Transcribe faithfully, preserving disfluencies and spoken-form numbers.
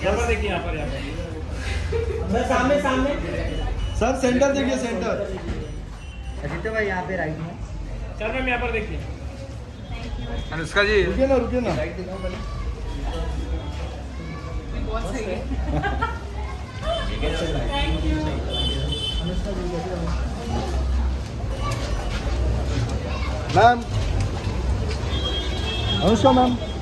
यहाँ पर देखिए, यहाँ पर यहाँ पर सामने सामने सर सेंटर देखिए, सेंटर। आदित्य भाई यहाँ पे राइट में। सर मैम यहाँ पर देखिए। अनुष्का जी रुकिए ना, रुकिए ना। बहुत सही है। Ma'am, Anushka ma'am.